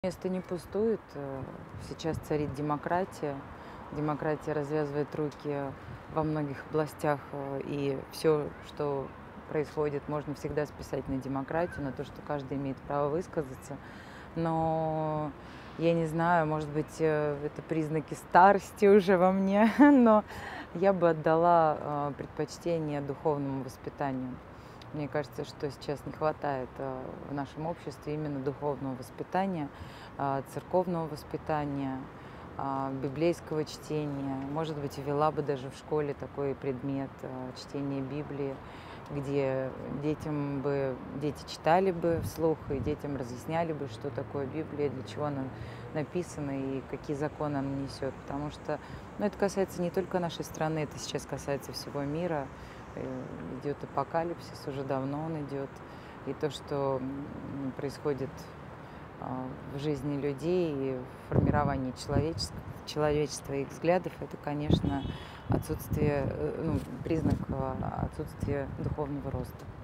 Место не пустует. Сейчас царит демократия. Демократия развязывает руки во многих областях, и все, что происходит, можно всегда списать на демократию, на то, что каждый имеет право высказаться. Но я не знаю, может быть, это признаки старости уже во мне, но я бы отдала предпочтение духовному воспитанию. Мне кажется, что сейчас не хватает в нашем обществе именно духовного воспитания, церковного воспитания, библейского чтения. Может быть, ввела бы даже в школе такой предмет чтения Библии, где дети читали бы вслух, и детям разъясняли бы, что такое Библия, для чего она написана и какие законы она несет. Потому что это касается не только нашей страны, это сейчас касается всего мира. Идет апокалипсис, уже давно он идет. И то, что происходит в жизни людей и в формировании человечества и их взглядов, это, конечно, признак отсутствия духовного роста.